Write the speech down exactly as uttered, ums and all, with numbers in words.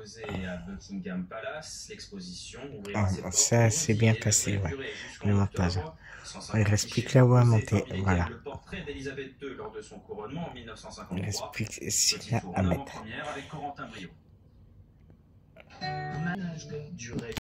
exposée à Buckingham Palace. L'exposition Ah, ouvrira ses portes ça, c'est bien volontiers et passé, devrait ouais. durer Le jusqu'en montage. octobre. Il cent cinquante-six reste plus chefs que là où à composés, monter. parmi lesquels Voilà. le portrait d'Élisabeth deux lors de son couronnement en mille neuf cent Il reste cinquante-trois. plus que Petit six là four à en mettre. avant-première avec Corentin Brio.